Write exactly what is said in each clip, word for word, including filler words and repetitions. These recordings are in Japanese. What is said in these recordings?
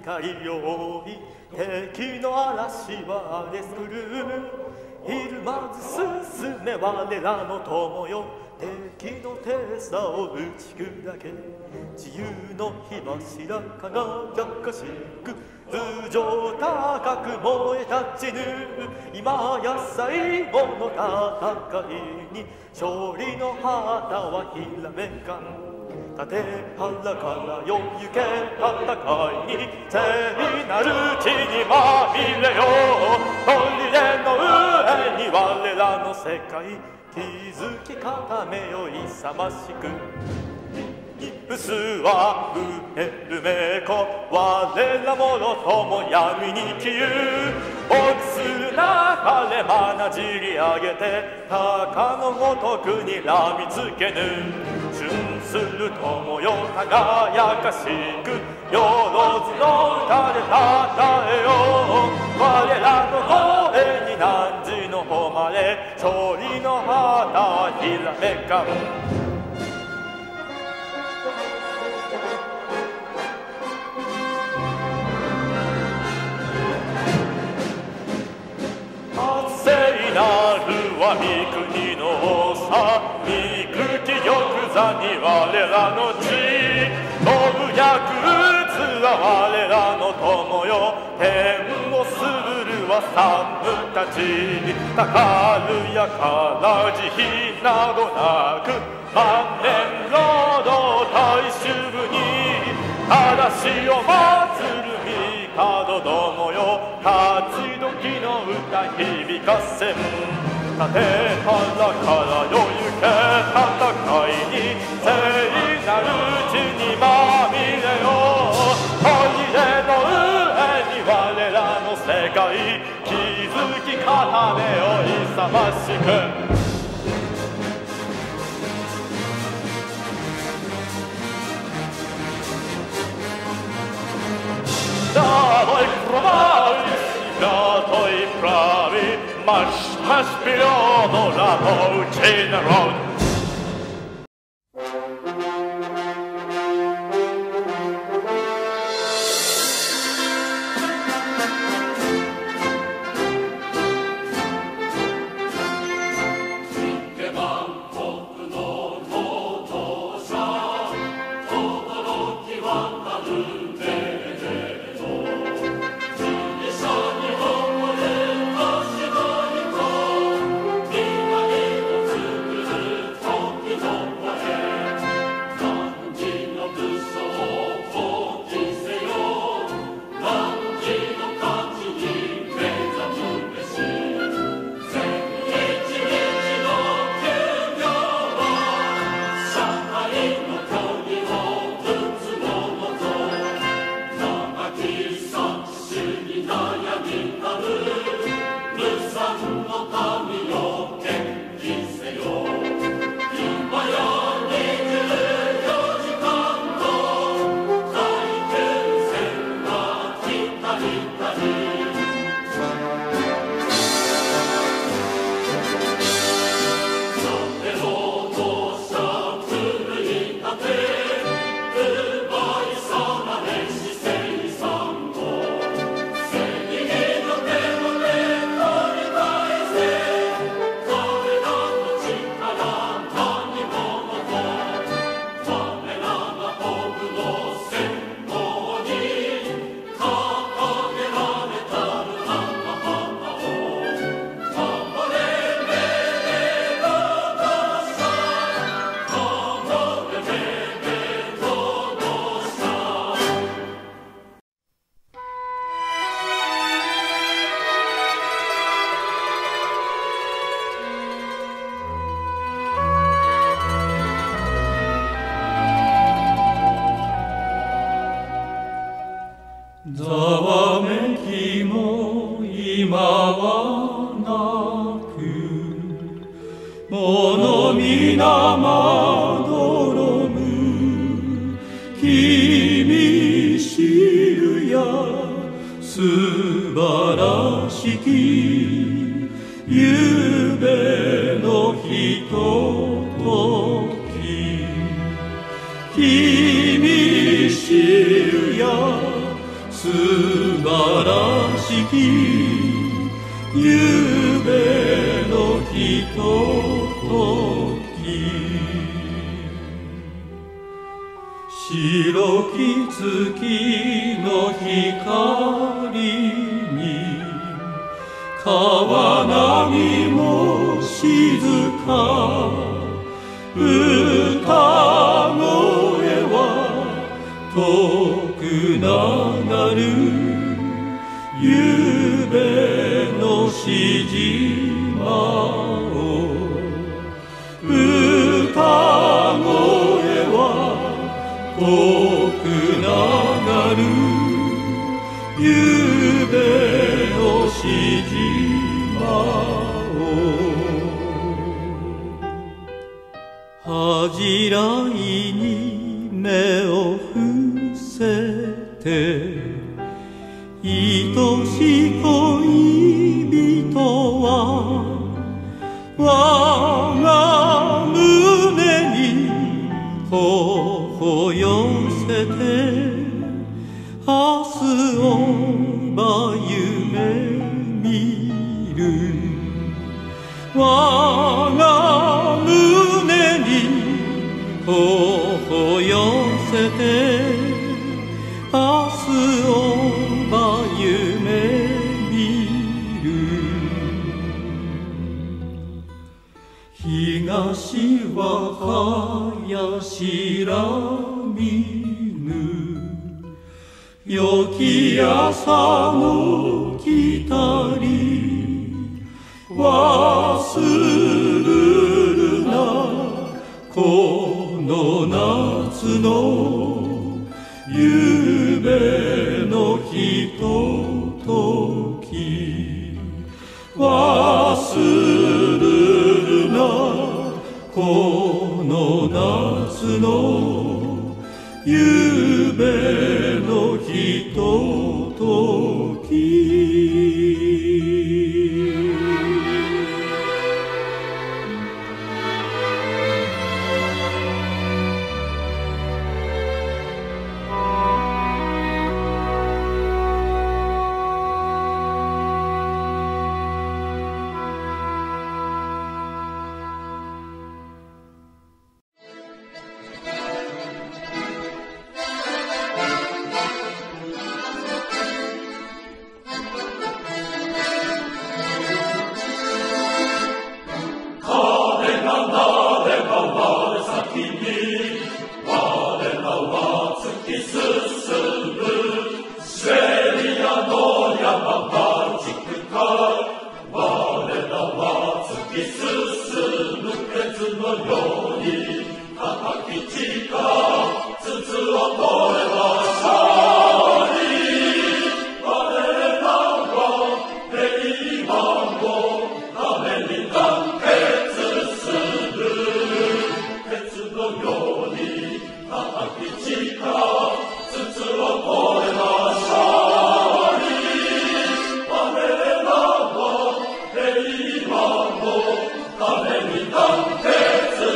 光より敵の嵐は荒れする。ひるまず進め我らの友よ。敵の手さを打ち砕け、自由の火柱輝かしく頭上高く燃え立ちぬ。今や最後の戦いに勝利の旗はひらめかん。立原からよ行け戦いに聖なる地にまみれよ。砦の上に我らの世界築き固めよ勇ましく。イスは増えるめこ我らもろとも闇に消ゆ。落ちする流れまなじり上げて鷹のごとくにらみつけぬ。春する友よ輝かしくよろずの歌でたたえよう。我らの声に汝の誉れ勝利の旗ひらめかん。聖なるは御国の王さ。憎き玉座に我らの地。飛ぶ薬物は我らの友よ。天をすぶるは三武たち。たかるやから慈悲などなく万年労働大衆部に正しを祀る帝どもよ。勝ち時の歌響かせん。立原からよ行け戦いに聖なる地にまみれよ。砦の上に我らの世界築き固めよ勇ましく。Dawaj prowadź, dawaj prawi, masz, masz pilonu na pouczy narod. 素晴らしきゆうべのひととき、白き月の光に川波も静か、歌声は遠く流るゆうべのし島を、歌声は遠く流るゆうべのし島を、恥じらいに目を伏せて、愛しい恋人は我が胸に頬寄せて、明日をば夢見る、我が胸に頬寄せて、明日をば夢見る。東は早知らみぬ、良き朝の来たり、忘るるなこの夏のゆうべのひととき、忘るるなこの夏のゆうべのひととき。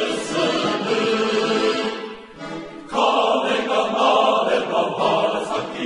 風がなれば我先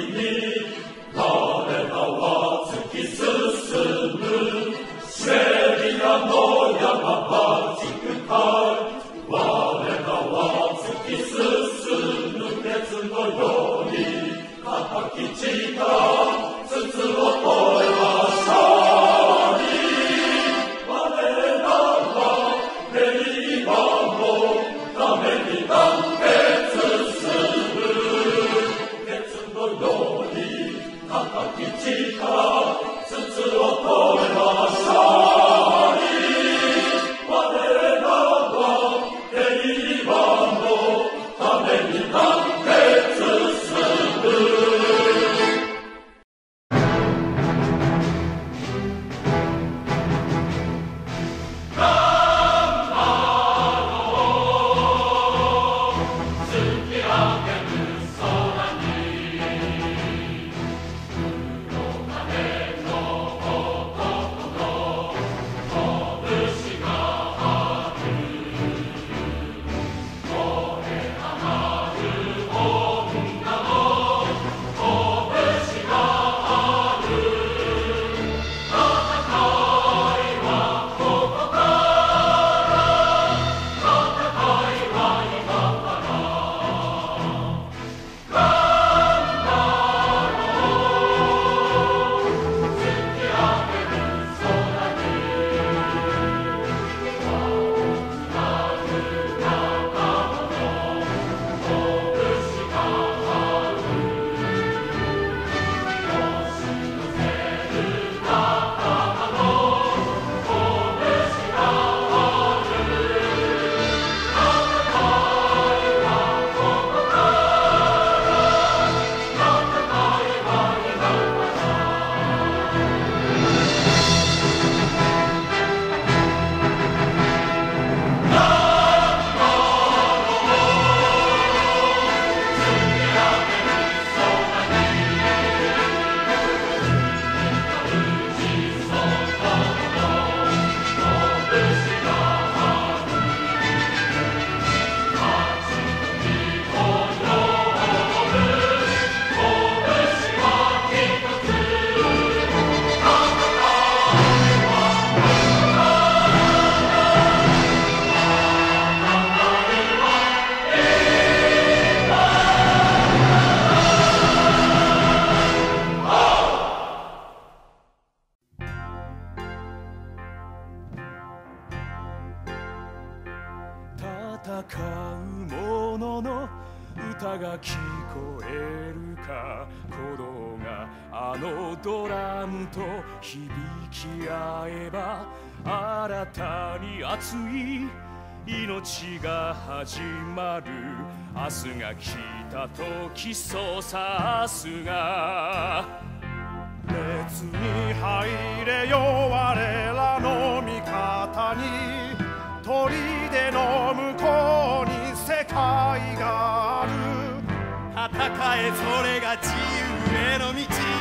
戦う者の歌が聞こえるか。鼓動があのドラムと響き合えば、新たに熱い命が始まる。明日が来た時、そうさ明日が。列に入れよ我らの味方に、砦の向こうに世界がある。 戦え、それが自由への道。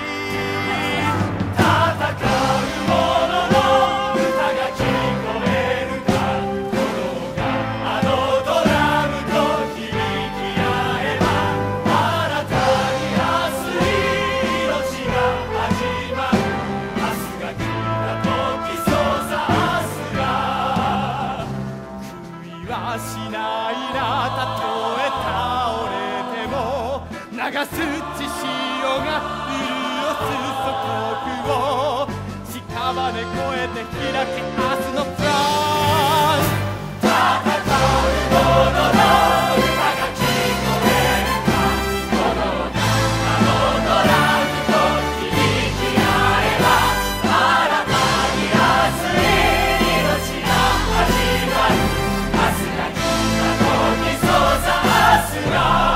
戦う者の歌が聞こえるか。鼓動があのドラムと響き合えば、新たに熱い命が始まる。明日が来た時、そうさ明日が。 悔いはしないな、たとえ倒れても。流す血潮が潤す祖国を。屍越えて開け明日のプラン。 戦う者の歌が聞こえるか。鼓動があのドラムと響き合えば、新たに熱い命が始まる。明日が来た時、そうさ明日が。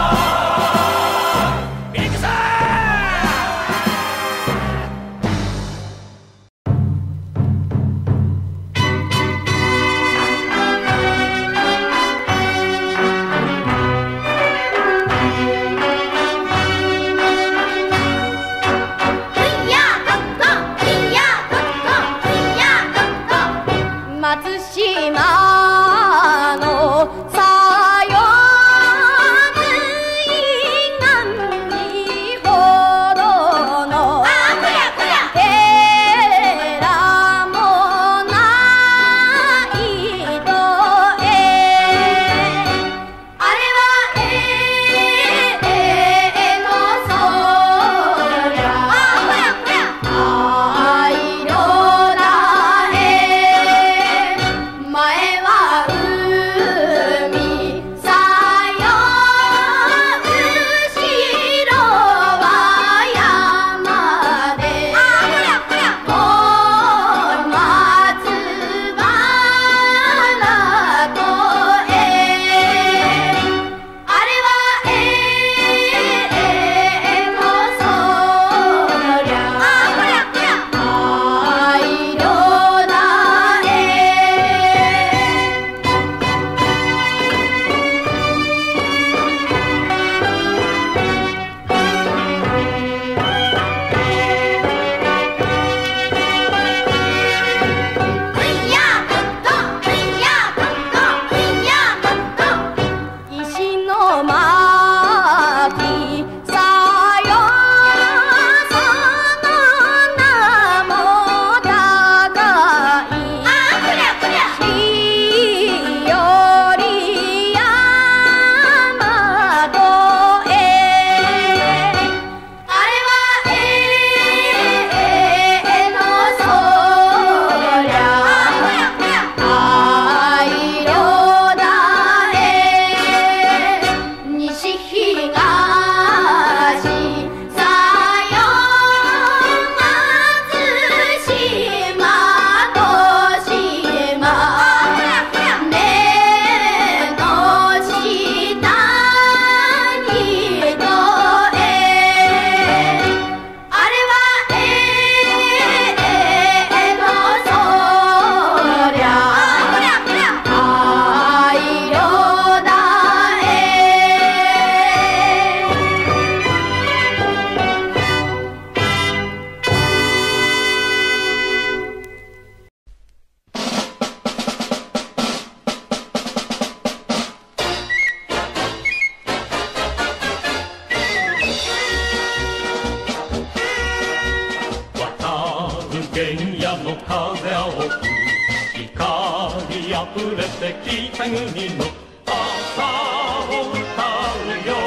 溢れて北国の朝を歌うよ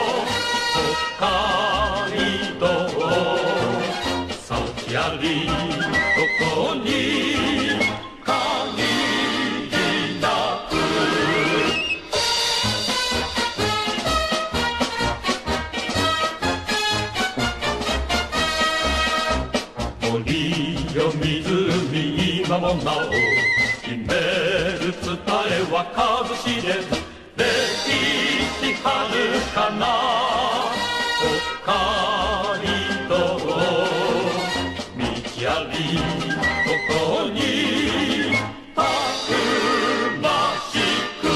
北海道幸ありどこに限りなく今もなお決める伝えは数知れず歴史はるかな北海道道ありここにたくましく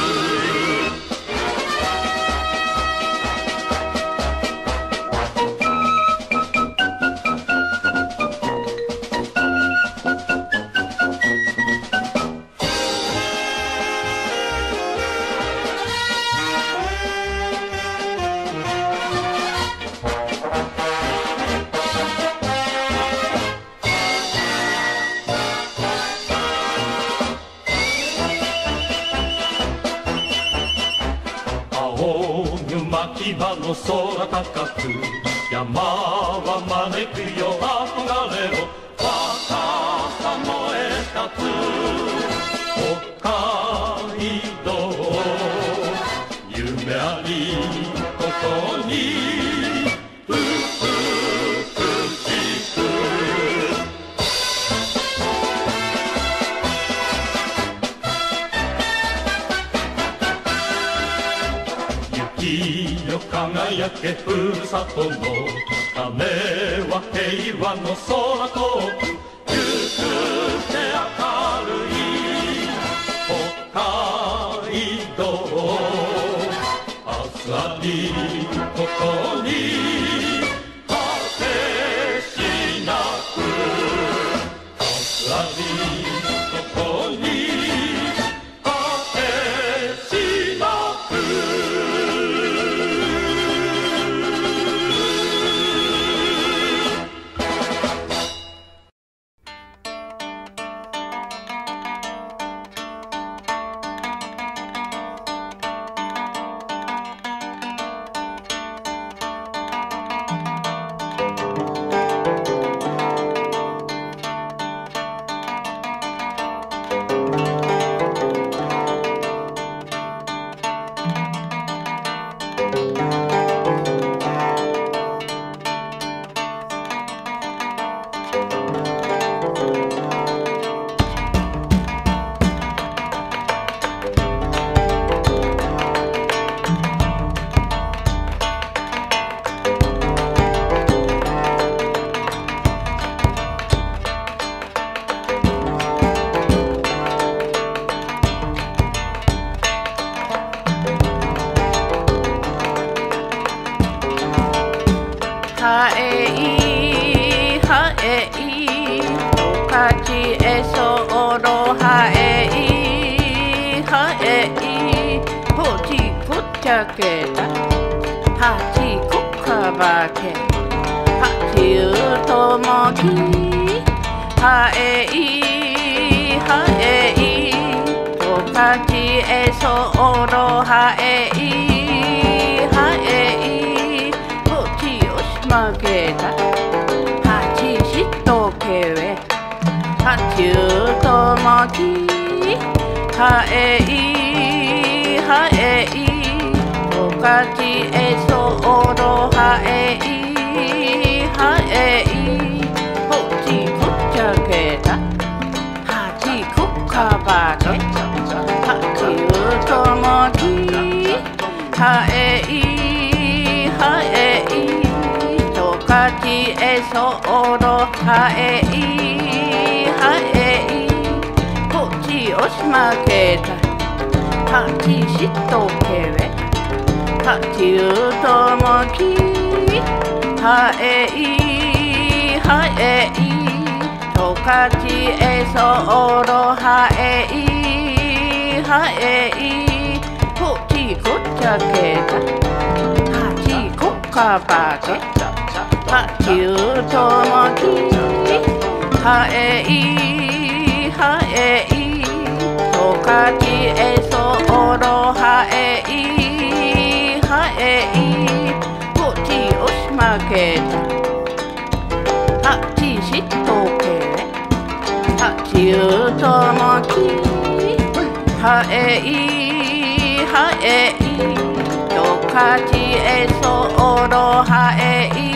今の空高く山は招くよ憧れを若さ燃え立つ北海道夢ありここに美しく雪よ輝けふるさとの鐘は平和の空遠くゆくて明るい北海道明日ありここに果てしなく明日ありここに果てしなく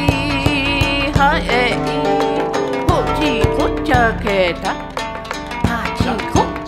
は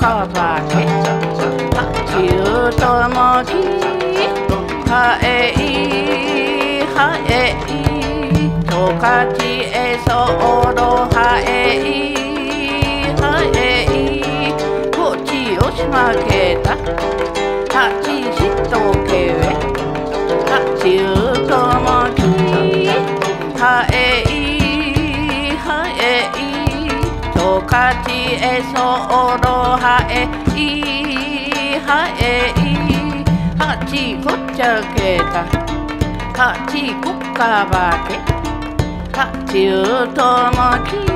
かばけ八十ともきはえいはえいとかちえそうろはえいはえいこっちをしまけた八しとけえ八十ともきはえいはえいとかちえそうろはえいはえい八こっちゃけた八こっかばけ八十ともき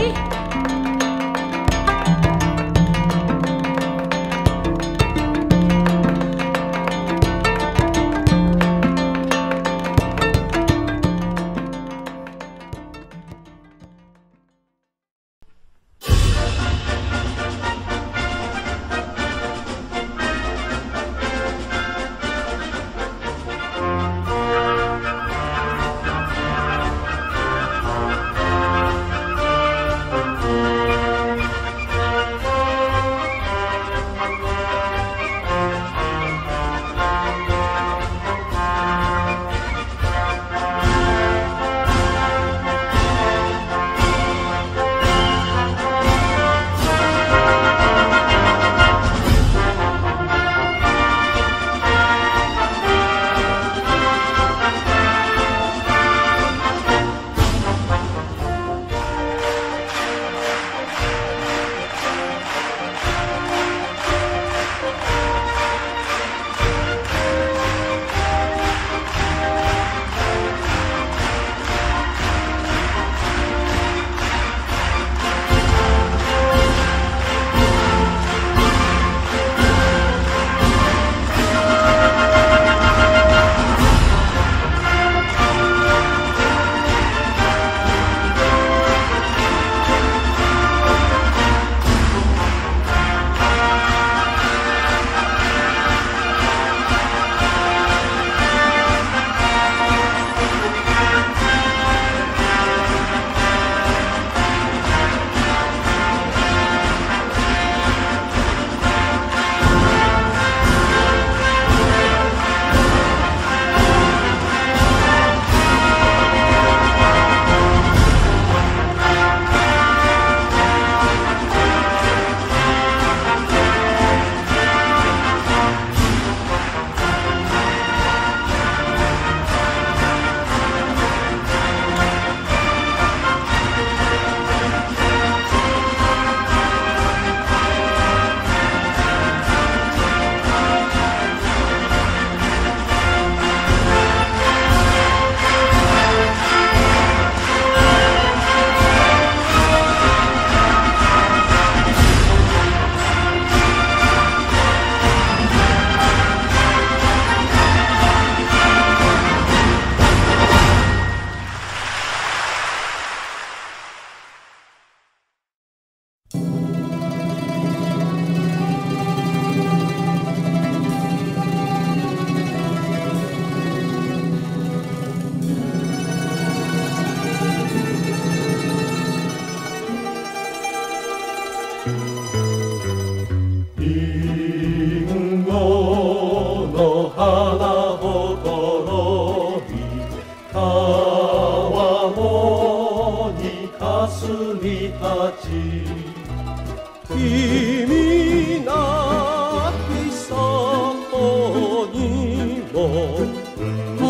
君なき里にも春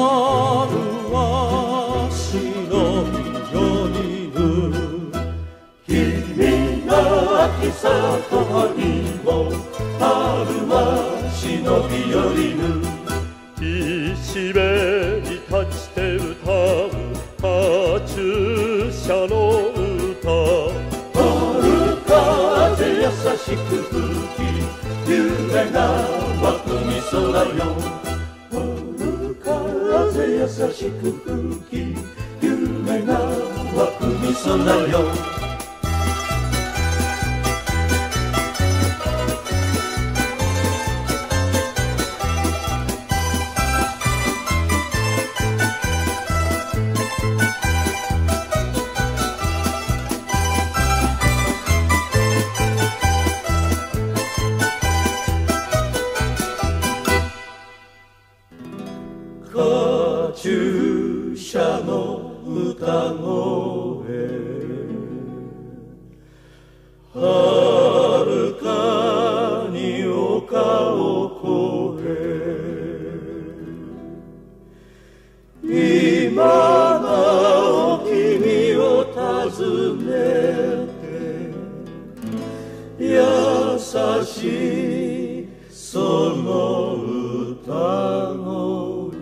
は忍び寄りぬ君なき里にも春は忍び寄りぬ岸辺に立ちて歌うカチューシャの歌春風優しく吹き夢が湧くみ空よ春風優しく吹き夢が湧くみ空よ注射の歌声遥かに丘を越え今なお君を訪ねて優しいその歌声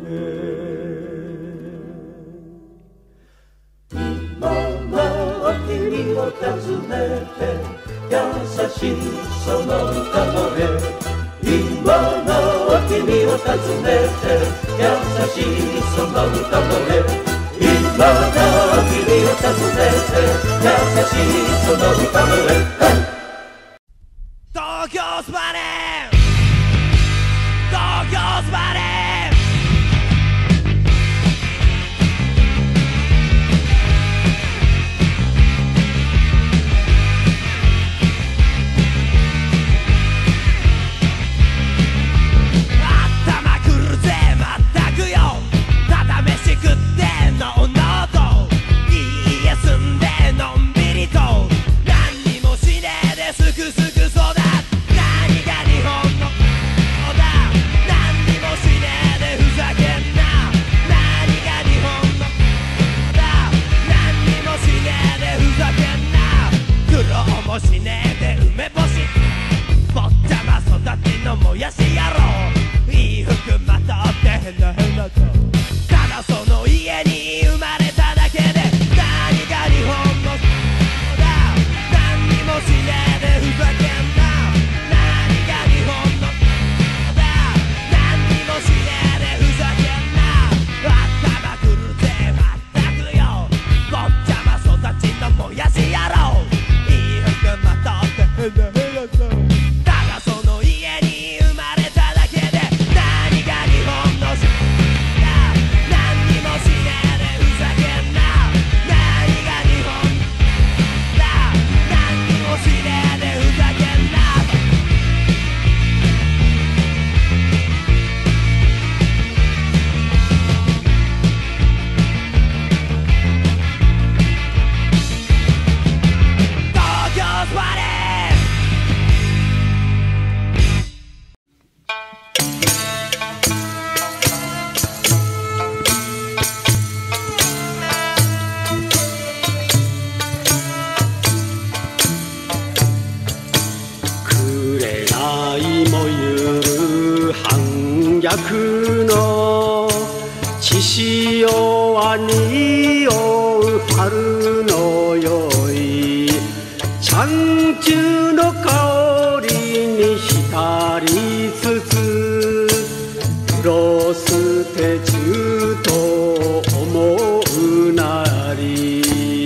今なお君を訪ねて優しいその歌声今なお君を訪ねて優しいその歌声今なお君を訪ねて優しいその歌声東京スパネー東京スパネーしねえで梅干しぼっちゃま育ちのもやし野郎いい服まとってへなへなとただその家に生まれただけで何が日本のだ何にもしねえでふざけんな何が日本のだ何にもしねえでふざけんな頭くるぜまったくよぼっちゃま育ちのもやし野郎ただその家に生まれただけで何が日本のだ何にもしねえでふざけんな何が日本だ何にもしねえでふざけんな東京スパレ逆の血潮は匂う春のよいチャンチュの香りに浸りつつクロステ中と思うなり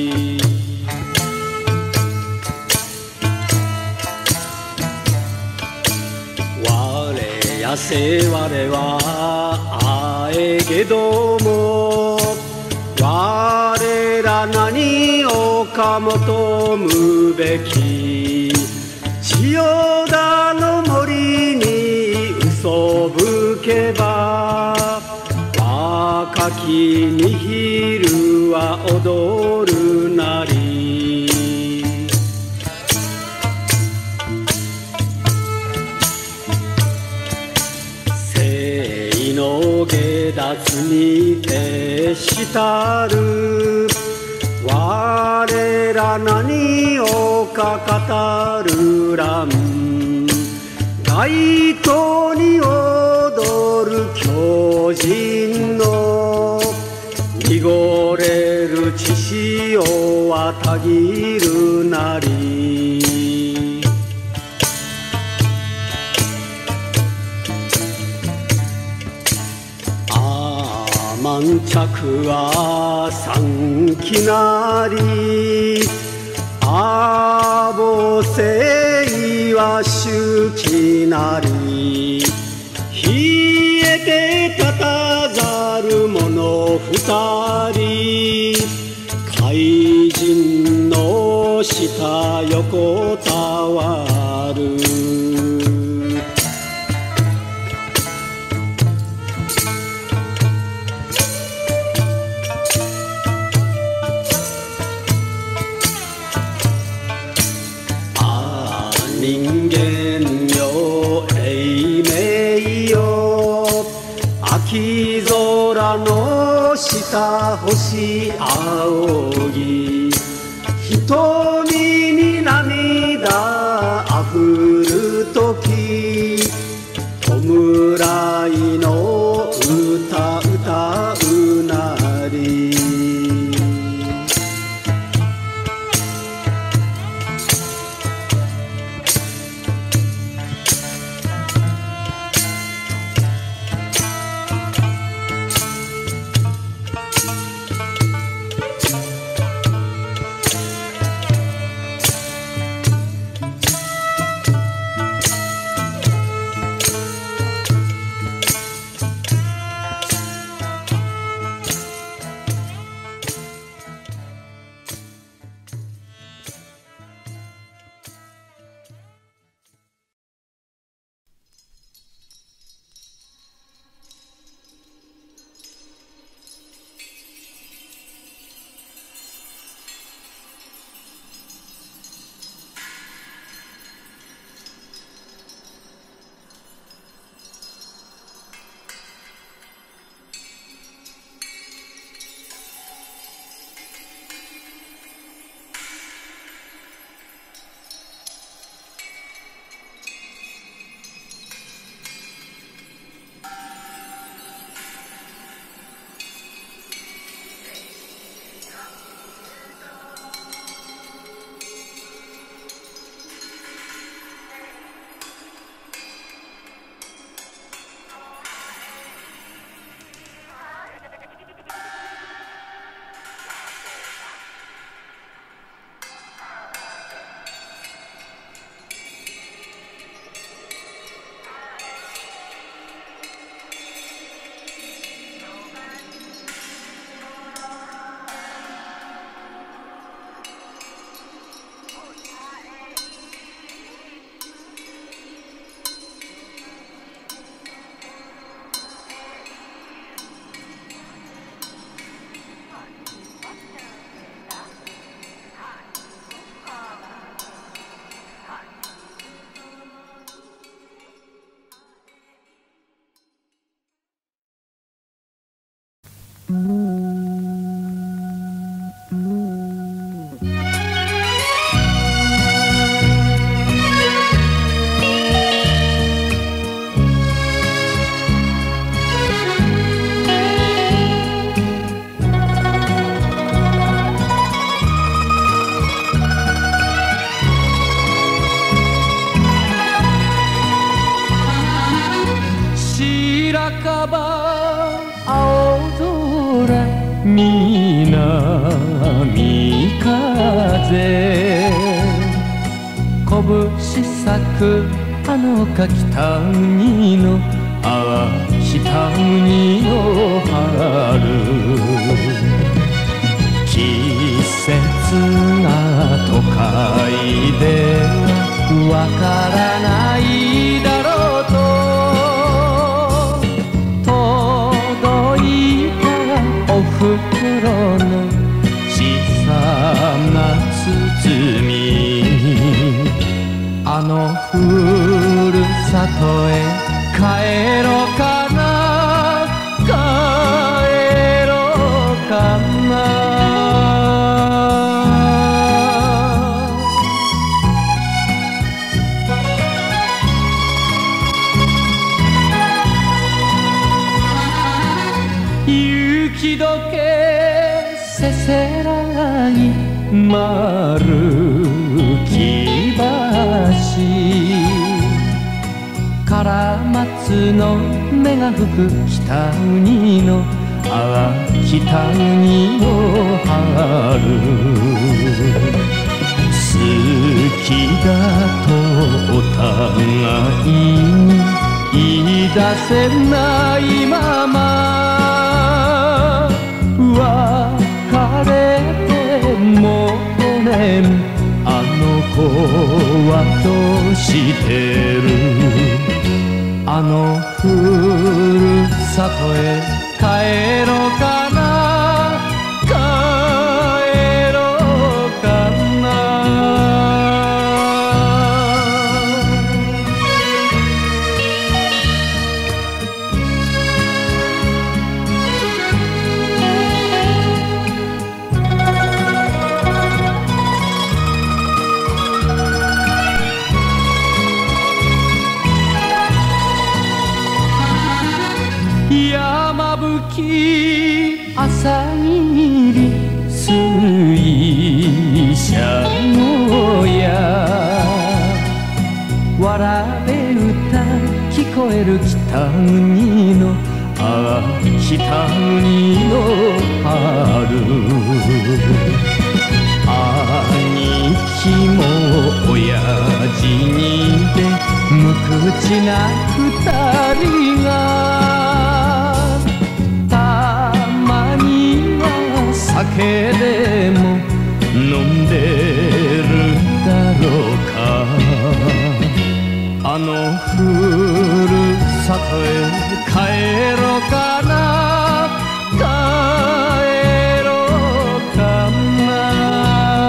やせ我はあえげども我ら何をか求むべき千代田の森に嘘ぶけば若きに昼は踊るなりの下脱に徹したる我ら何をか語るらん街頭に踊る巨人の濁れる血潮はたぎるなり満着は三気なりあぼせいは周知なり冷えて立たざる者二人怪人の下横たわる秋空の下星仰ぎ瞳に涙あふる時弔いの歌歌うなりあのか北国のああ北国の春季節が都会でわからないだろうと届いたおふくろの小さな包みあのふるさとへ帰ろうかな帰ろうかな雪解けせせらぎ丸木橋から松の芽が吹く北国のああ北国の春好きだとお互いに言い出せないまま別れてもうねあの子はどうしてるあのふるさとへ帰ろうかな帰ろうかな山吹朝霧水車小屋笑え歌聞こえる北国のああ北国の春兄貴も親父にで無口な二人がたまには酒でも飲んでるだろうかあのふるさとへ帰ろうかな帰ろうかな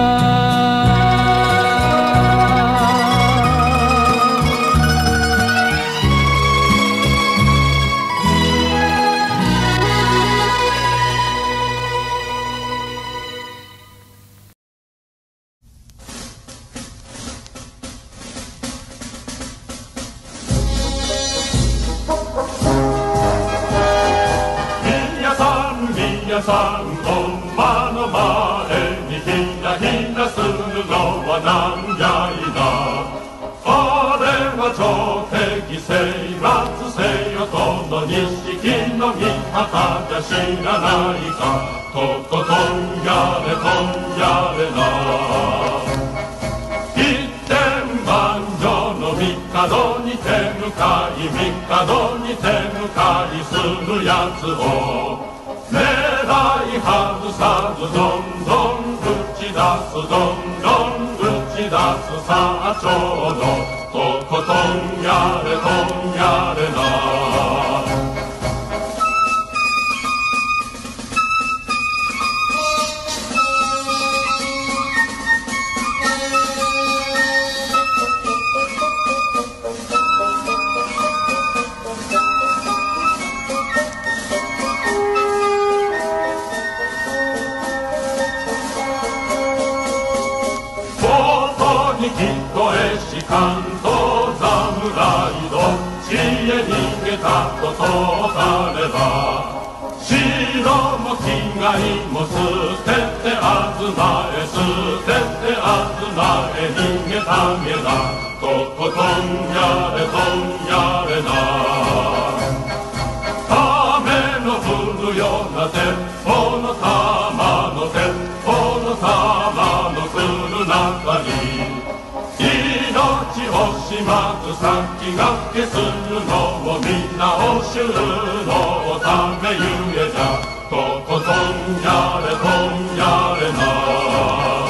皆さん本間の前にひらひらするのはなんやいなあれは朝敵征伐せよとの錦の御旗じゃ知らないかとことんやれとんやれな一点万丈の帝に手向かい帝に手向かいするやつを狙い外さずどんどん打ち出すどんどん打ち出すさあちょうどとことんやれとんやれな聞こえし関東侍どっちへ逃げたことされば城も気概も捨ててあずまえ捨ててあずまえ逃げたげだとことんやれとんやれなための降るような鉄砲の玉の鉄砲の玉の来る中に命をしまず先駆けするのをみんなを知るのをためゆえじゃとことんやれとんやれな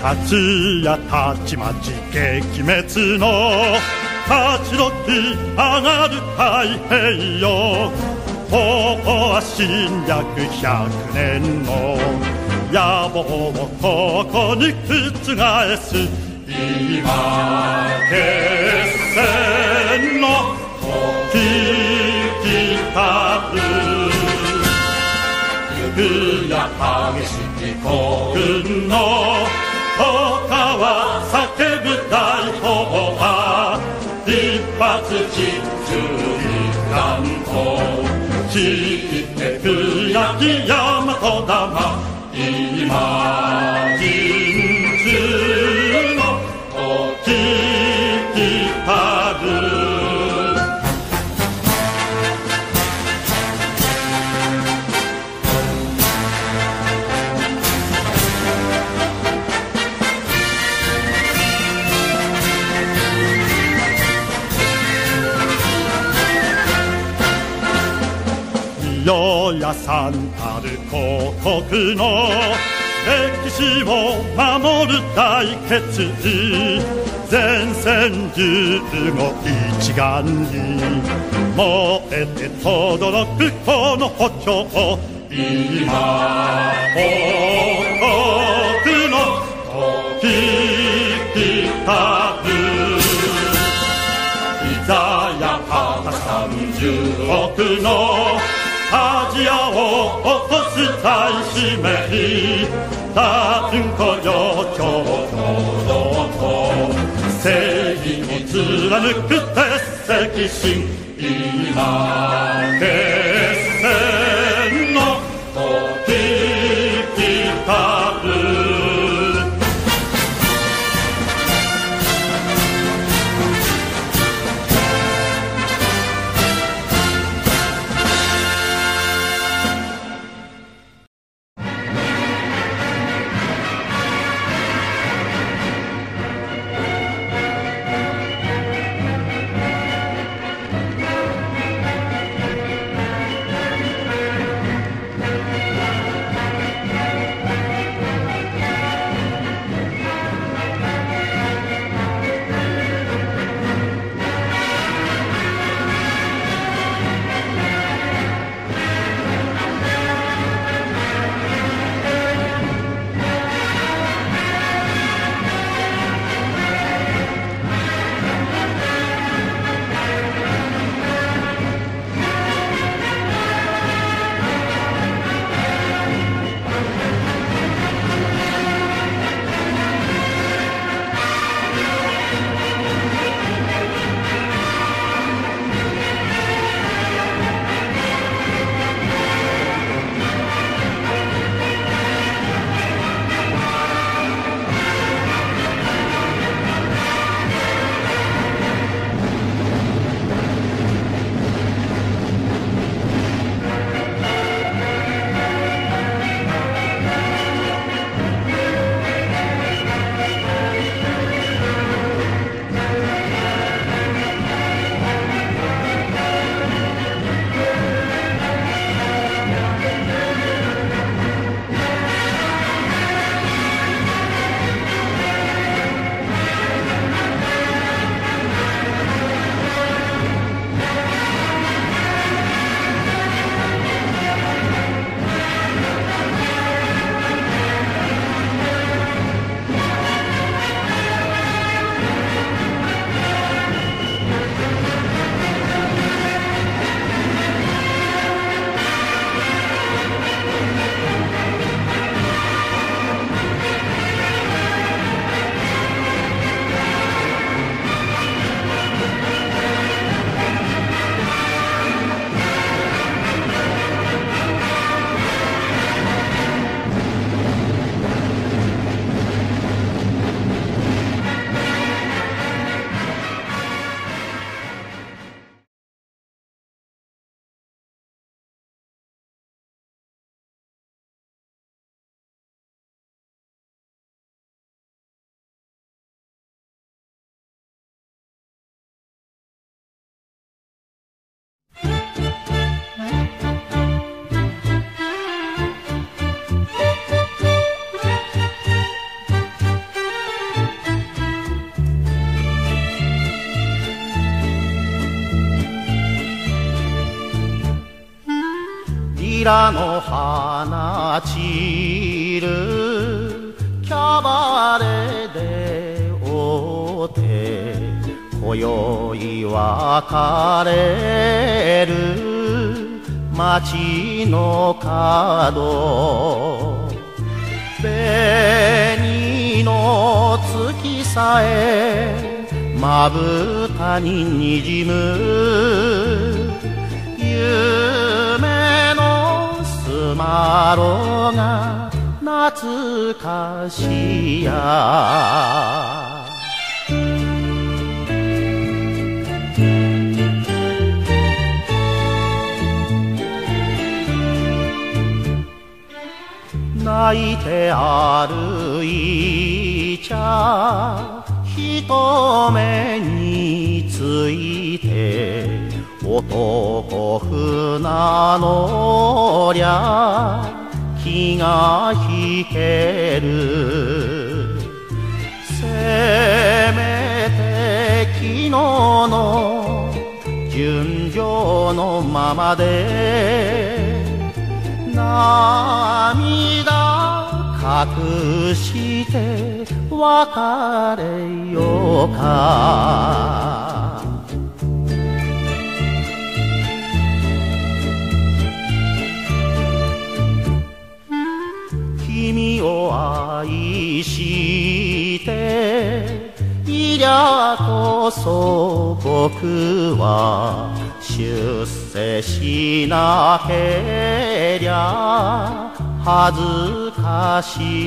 勝やたちまち撃滅の立ちどき上がる太平よ。ここは侵略百年の野望をここに覆す今決戦の時来たる。行くや激しき孤軍の他は叫ぶ大砲は一発実一弾と散ってくやき大和玉。今陣中の時来たる。よやさんたる皇国の歴史を守る大決意。前線流後一丸に燃えて轟くこの歩調。今皇国の時来たる。いざやはたさんじゅうおくのアジアを落とす大使命。断固よ共同と正義を貫く鉄石心。今決戦の時来たる。 平の花散るキャバレーで会うて今宵別れる街の角紅の月さえまぶたににじむ夢のスマロが懐かしや泣いて歩いちゃ人目について男船乗りゃ気が引けるせめて昨日の純情のままで涙隠して別れようか君を愛していりゃこそ僕は出世しなけりゃ恥ずか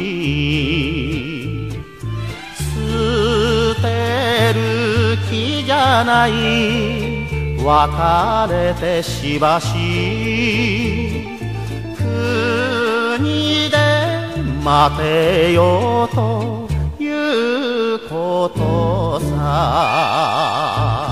しい捨てる気じゃない別れてしばし国で待てよということさ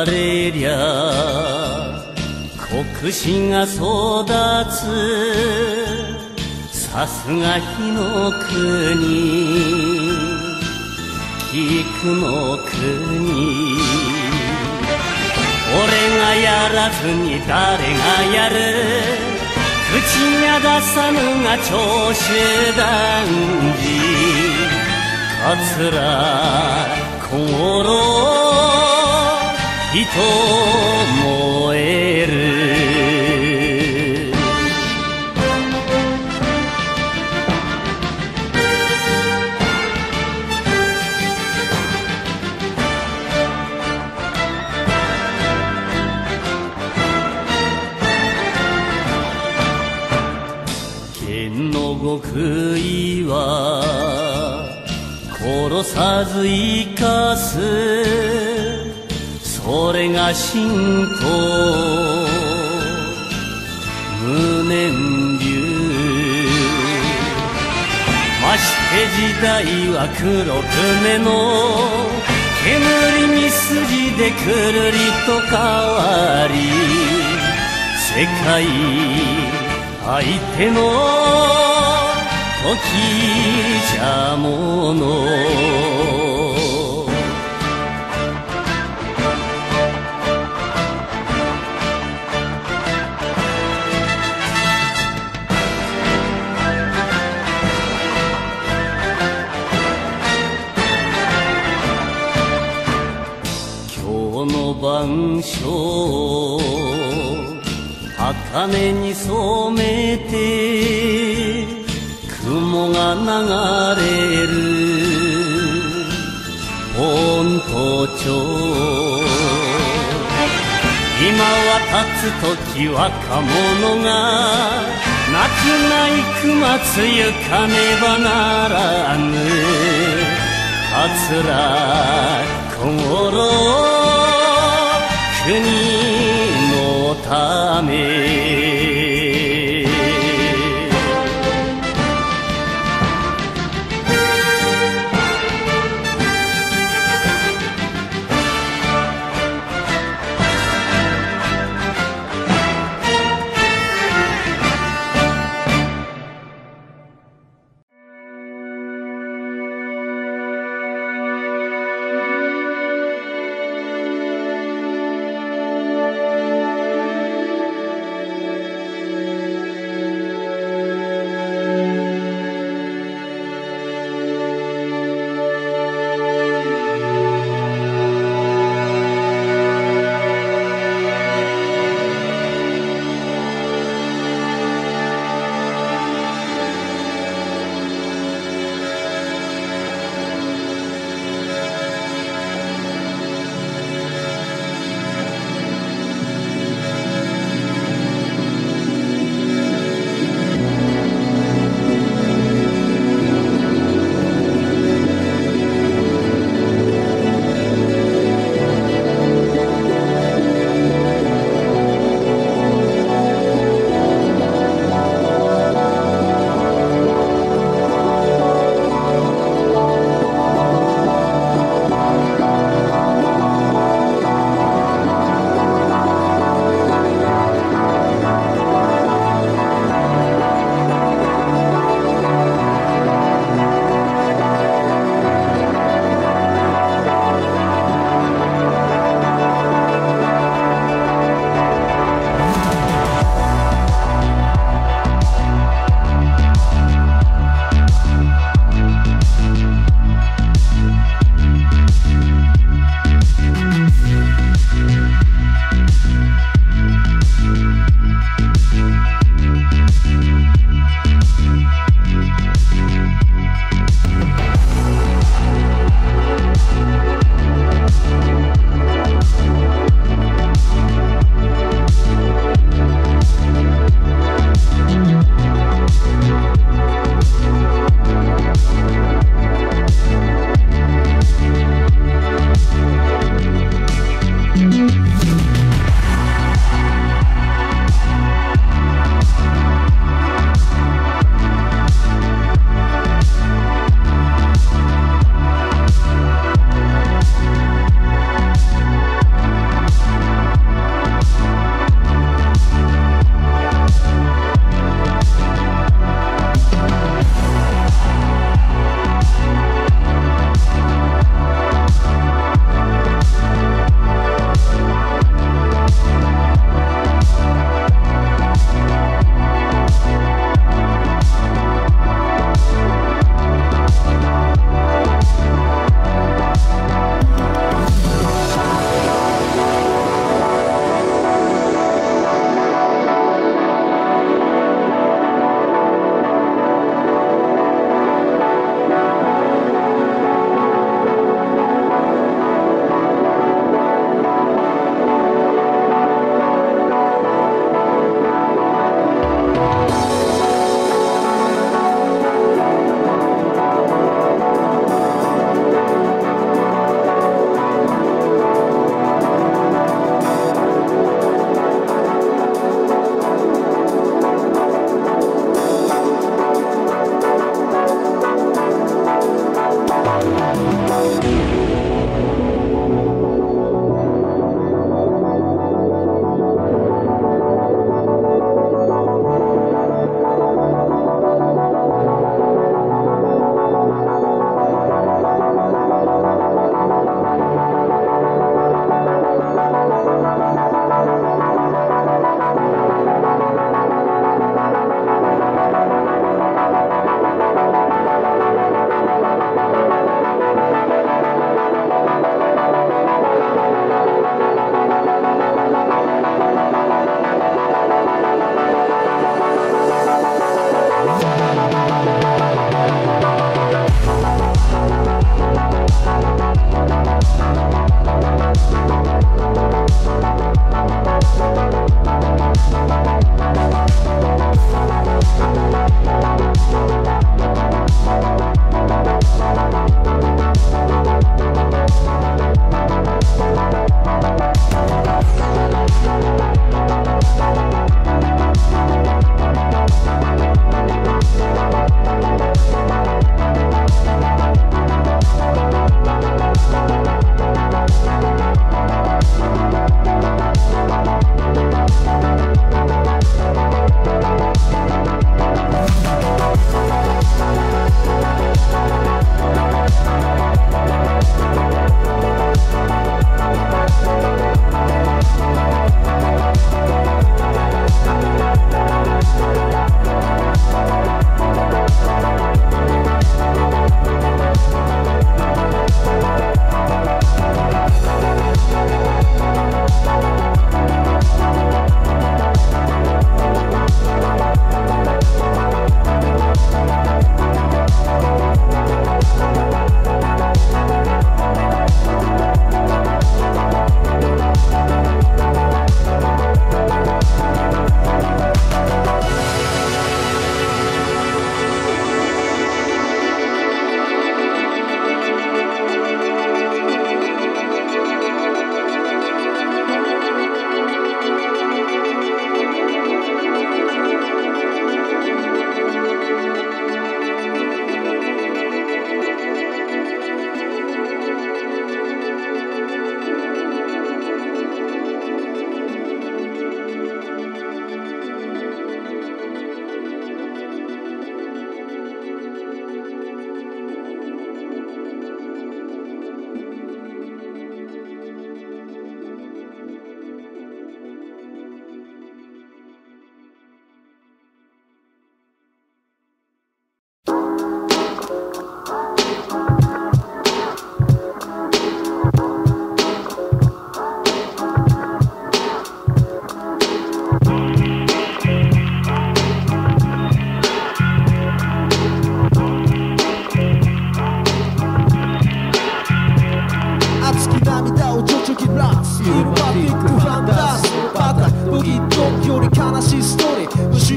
われりゃ国士が育つさすが日の国菊の国俺がやらずに誰がやる口が出さぬが長州男児桂小五郎人燃える剣の極意は殺さず生かすそれが神道無念流まして時代は黒船の煙に筋でくるりと変わり世界相手の時じゃもの今日の晩鐘茜に染めて雲が流れる本島町今は立つ時若者が泣くない熊つゆかねばならぬ桂小五郎国のため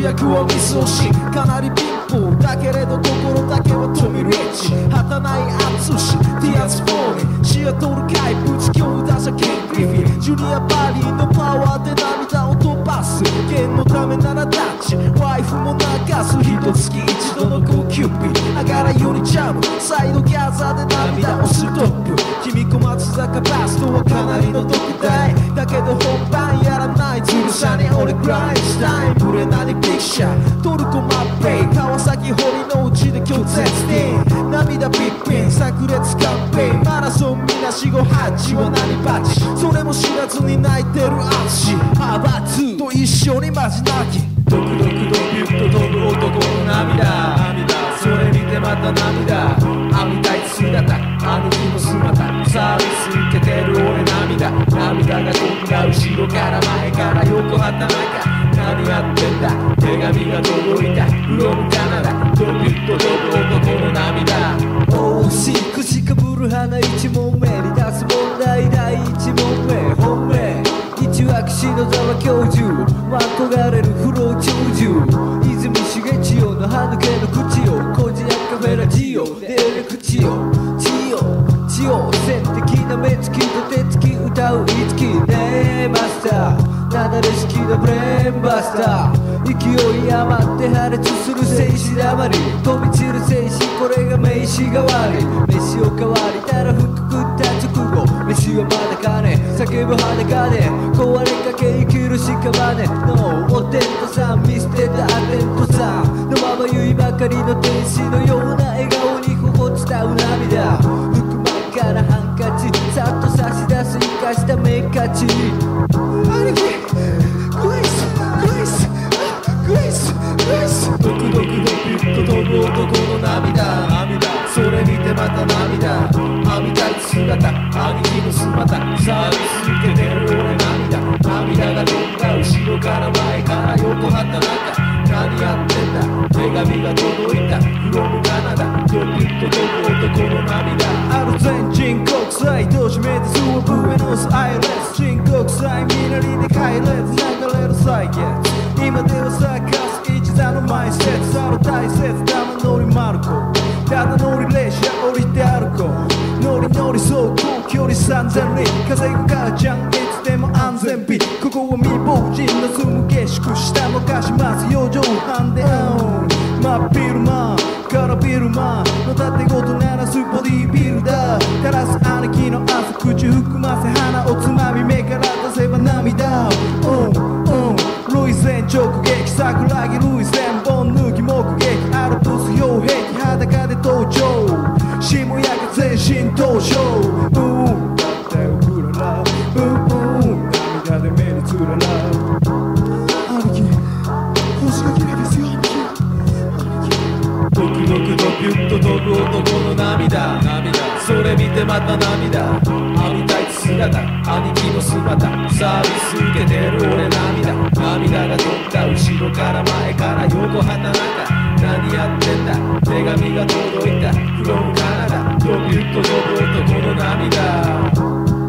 役はミスをしかなり貧乏だけれど心だけはトミー・リッチ果たない淳ティアス・フォーニシアトル怪物強打者ケン・グリフィンジュニア・バリーのパワーで涙を飛ばす剣のためならダッチワイフも泣かす一月一度の高級日あがらよりジャムサイドギャザーで涙をストップ君小松坂バストはかなりの特大だけど本番やらないずるさに俺グラインスタインブレナにピクシャートルコマッペイ川崎堀の内で拒絶ティーン涙ピッピン炸裂カンペインマラソンみなしごはちは何バチそれも知らずに泣いてる淳派閥と一緒にマジ泣きドクドクドビュッと飛ぶ男の涙涙それ見てまた涙網タイツ姿兄貴の姿サービス受けてる俺涙涙が飛んだ後ろから前から横はた中何やってんだ手紙が届いた from カナダドビュッと飛ぶ男の涙おうしくしかぶる花一問目に出す問題第一問目本命一枠篠沢教授憧れる不老長寿泉重千代の歯抜けの口をコジアカフェラジオデレクチオチオチオ線的な目つきと手つき歌ういつきねえマスターなだれ式のブレーンバスター勢い余って破裂する戦士だまり飛び散る戦士これが名刺代わり飯を代わりたら服食った直後飯はまだかね叫ぶ裸で壊れかけ生きる屍のお天道さん見捨てたアテントさんのままゆいばかりの天使のような笑顔に頬伝う涙服前からハンカチさっと差し出す生かしたメカチ兄貴グレイスグレイスグレイスグレイスドクドクドピュッと飛ぶ男の涙涙それ見てまた涙網タイツ姿兄貴の姿サービス受けてる俺涙涙が飛んだ後ろから前から横はた中何やってんだ手紙が届いた from カナダドピュッと飛ぶ男の涙アルゼンチン国際都市メディスはブエノスアイレス新国際みなりで帰れず流れる歳月今ではサーカス一座の前説ある大切玉乗りマルコただ乗り列車降りて歩こう乗り乗り走行距離さんぜん里稼ぐ母ちゃんいつでも安全日ここは未亡人の住む下宿下も貸します四畳半で真っ昼間からビルマンの盾ごと鳴らすボディービルダー垂らす兄貴の汗口含ませ鼻をつまみ目から出せば涙うんうんルイセン直撃桜木ルイセン本抜き目撃アルプス擁壁裸で登場下焼け全身登場うんだったよクララうんうん涙で目につらら兄貴星が綺麗ですよ兄貴ドクドクドピュッと飛ぶ男の涙涙それ見てまた涙網タイツ姿兄貴の姿サービス受けてる俺涙涙が飛んだ後ろから前から横はた中何やってんだ手紙が届いた from カナダドピュッと飛ぶ男の涙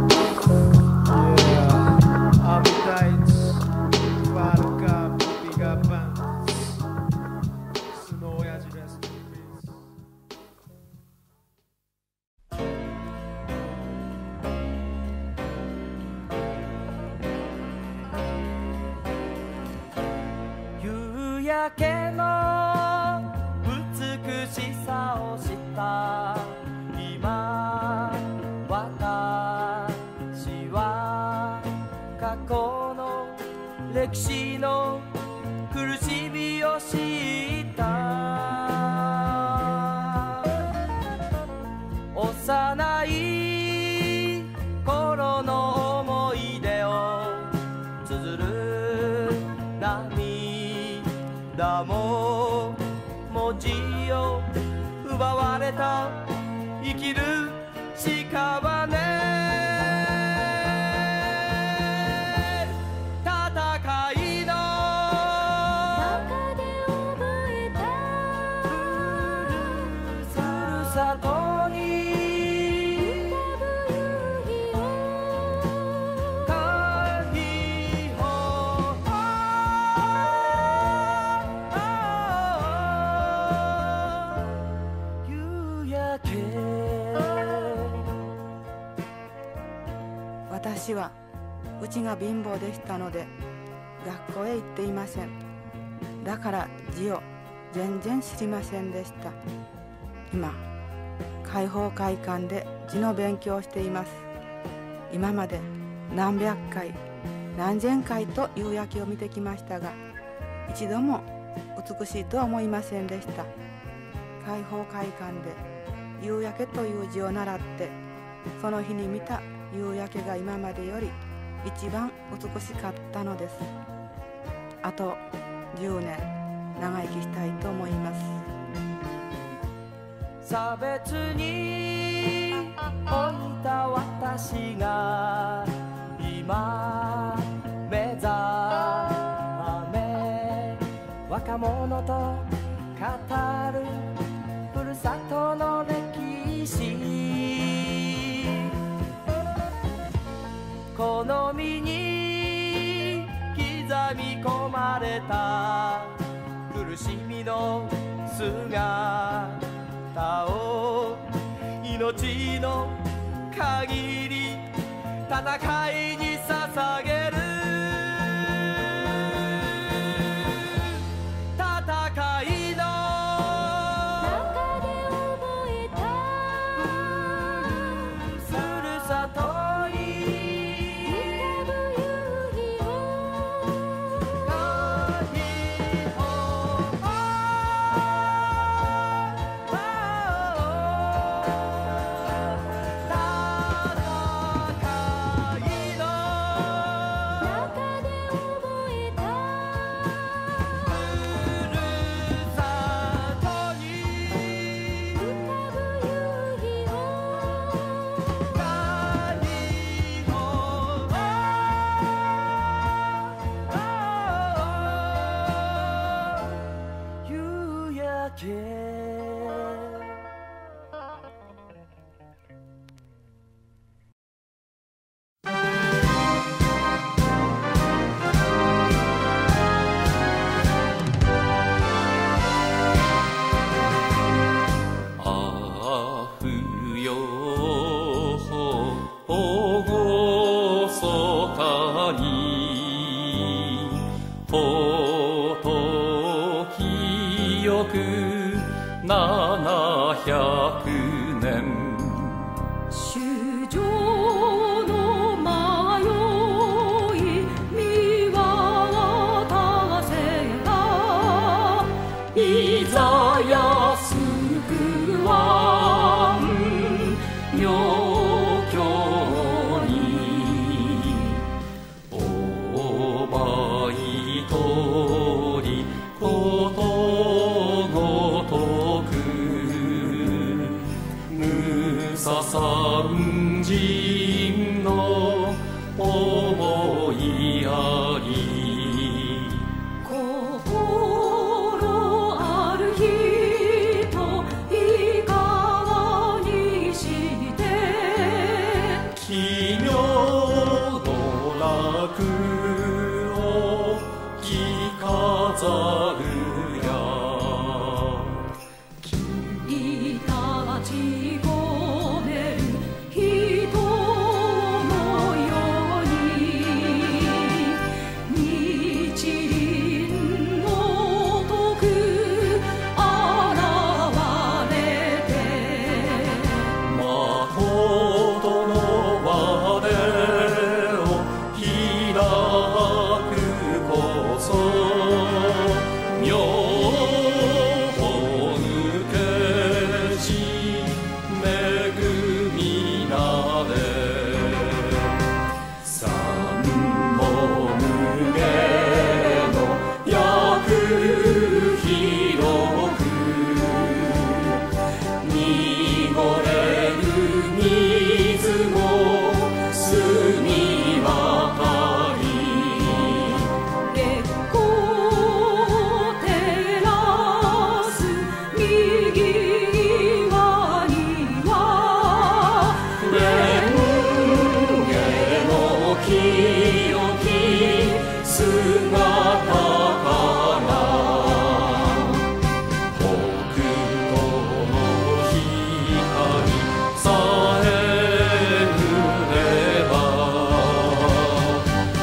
だけの美しさを知った今私は過去の歴史の苦しみを知った幼い頃の思い出を綴る涙も文字を奪われた生きる屍戦いの中で覚えた父が貧乏でしたので学校へ行っていません。だから字を全然知りませんでした。今開放会館で字の勉強をしています。今まで何百回何千回と夕焼けを見てきましたが、一度も美しいとは思いませんでした。開放会館で夕焼けという字を習って、その日に見た夕焼けが今までより一番美しかったのです。あとじゅうねん長生きしたいと思います。 差別に老いた私が今目覚め、若者と語るふるさとの歴史、この身に刻み込まれた苦しみの姿を命の限り戦いに捧げる。戦いの中で覚えたふるさとに浮かぶ夕日をななひゃくねん衆生の迷い見渡せばいざ安くは妙境におばいとりこと三人の思いあり心ある人いかにして奇妙の楽を聞かざるや君たち 「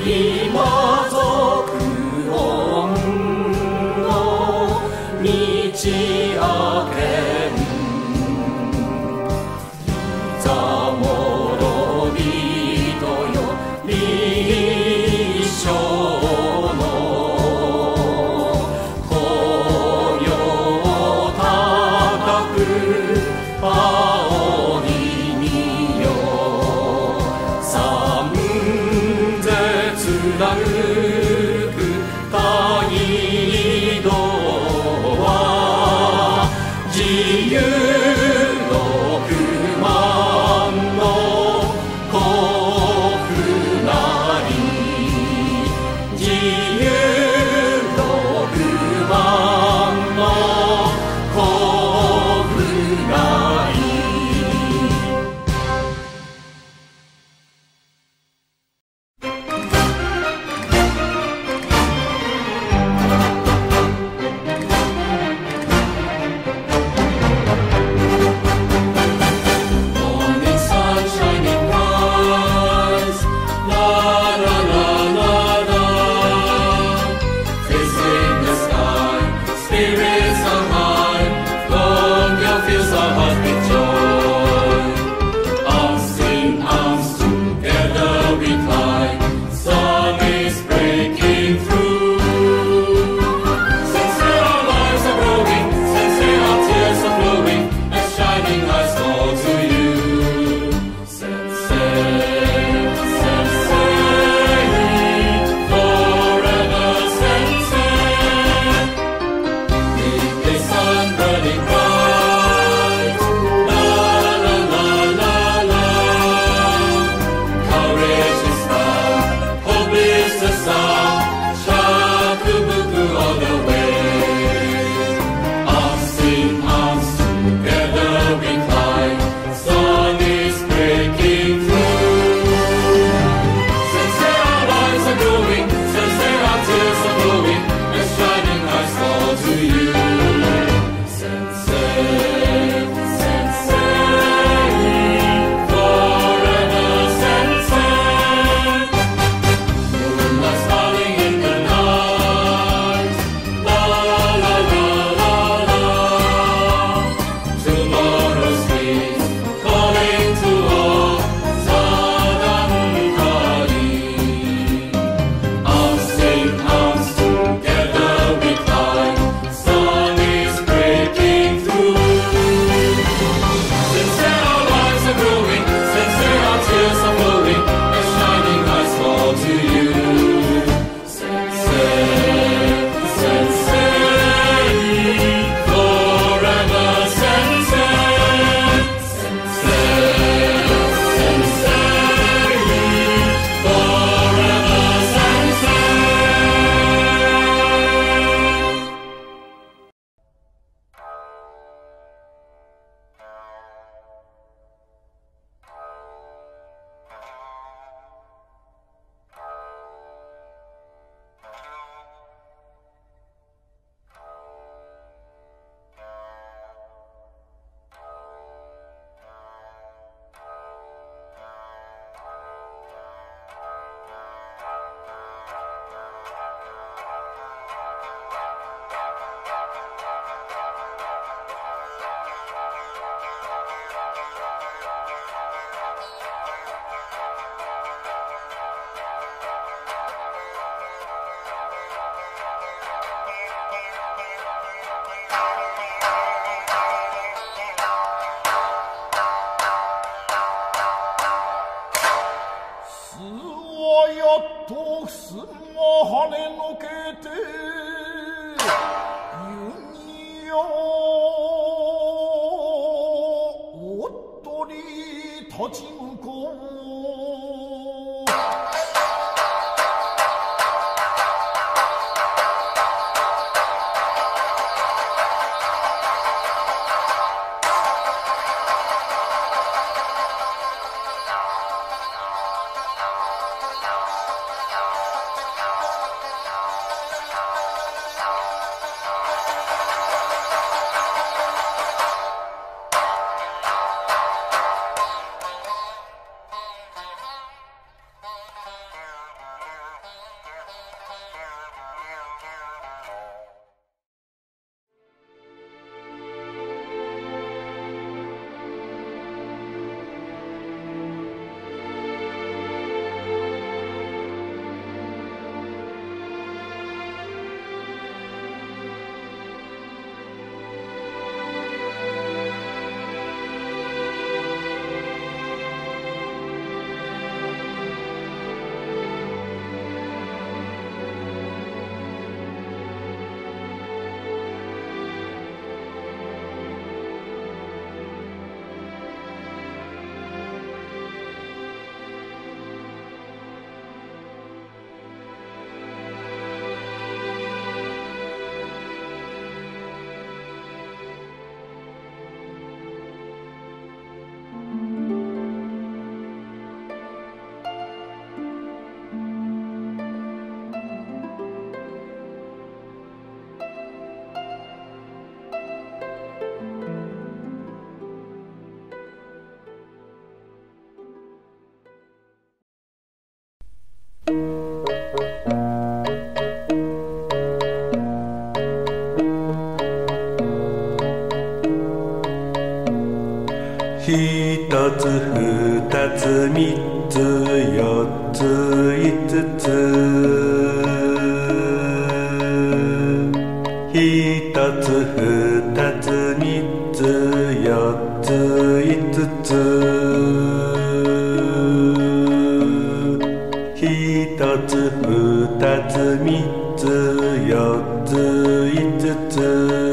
今族音の道あけんいざ滅びとよ立証の紅葉高く青に見よ三絶なるく大道は自由の不満の幸福なり自由の不満の幸福なりMorning sun shining bright, la la la la la. Face in the sky, spirits are high. Hunger fills our heart with joy. Arms in arms together we fly. Sun is breaking through. Sensei, our lives are growing. Sensei, our tears are flowing. A shining eyes call to you. Sensei, Sensei, forever Sensei. Midday sun burning bright, la la la la la. Courage is found, hope is the sound. Shakubuku all the way. Arms in arms together we fly. Sun is breaking through. Sensei, our lives are growing. Sensei, our tears are flowing. A shining eyes fall to you. Sensei, Sensei, forever Sensei. Moonlight starting in the night. La la la la la. Tomorrow's dreams calling to all. Sadankari. Arms in arms together we fly. Sun is breaking through. Sensei, our lives are growing. Sensei, our tears are flowing. A shining eyes fall to you. Sensei, Sensei, forever Sensei. Sensei, Sensei, forever Sensei. 立ち向こう「 一つ二つ三つ四つ五つ一つ二つ三つ四つ五つ一つ二つ三つ四つ五つ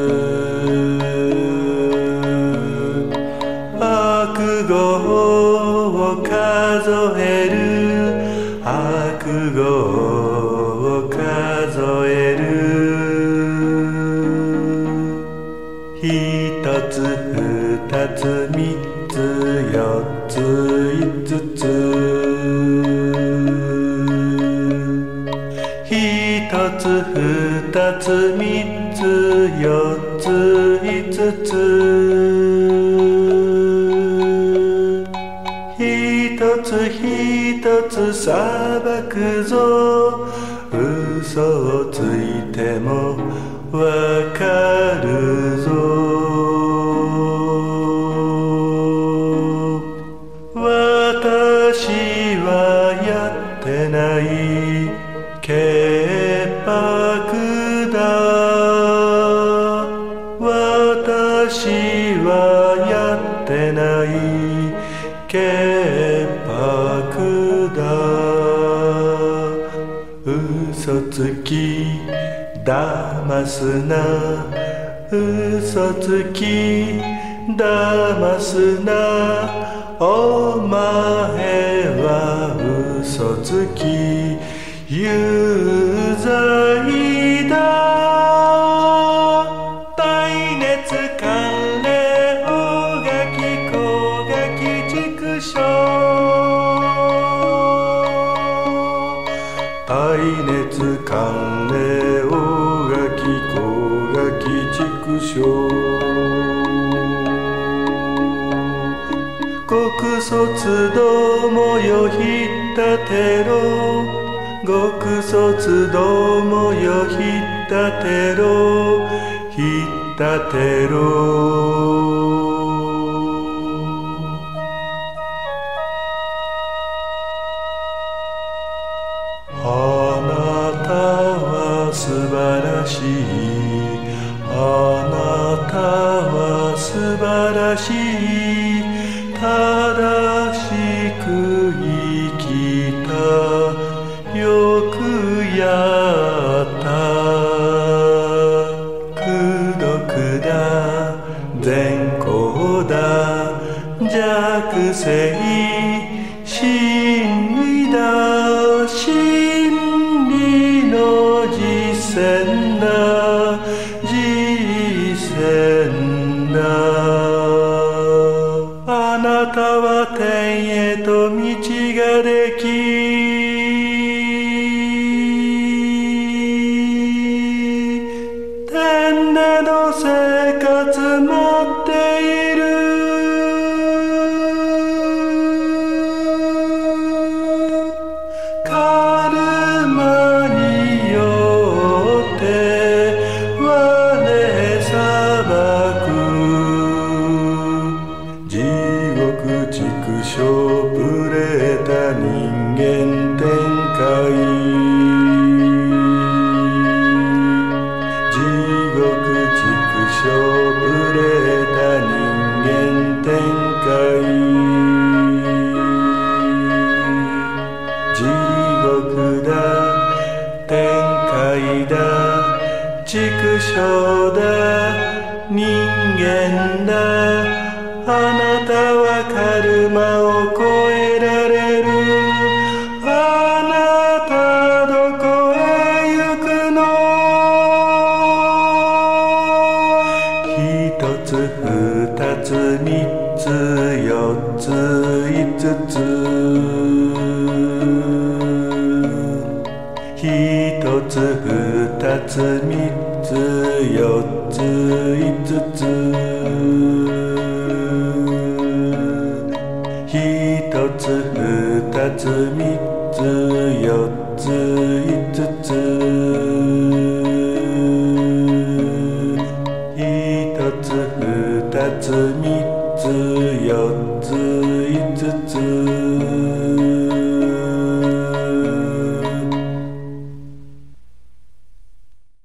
悪語を数える悪語を数える一つ二つ三つ四つ五つ一つ二つ三つ四つ五つ一つ一つ裁くぞ嘘をついてもわかるぞ私はやってない潔白だ私はやってない潔白だ嘘つき騙すな嘘つき騙すなお前は嘘つき有罪だ耐熱寒冷大垣小垣畜生耐熱寒冷大垣小垣畜生極卒どもよひったてろ極卒どもよひったてろひったてろあなたは素晴らしいあなたは素晴らしい正しく生きたよくやった功徳だ善行だ弱性真理だ真理の実践だ実践だあなたは天へと道ができ天での生活待っているカルマによって我裁く地獄畜生ぶれた人間天界地獄畜生ぶれた人間天界地獄だ天界だ畜生だ人間だあなたはカルマを超えられるあなたどこへ行くの一つ二つ三つ四つ五つ一つ二つ三つ四つ五つ一つ二つ三つ四つつ二つ三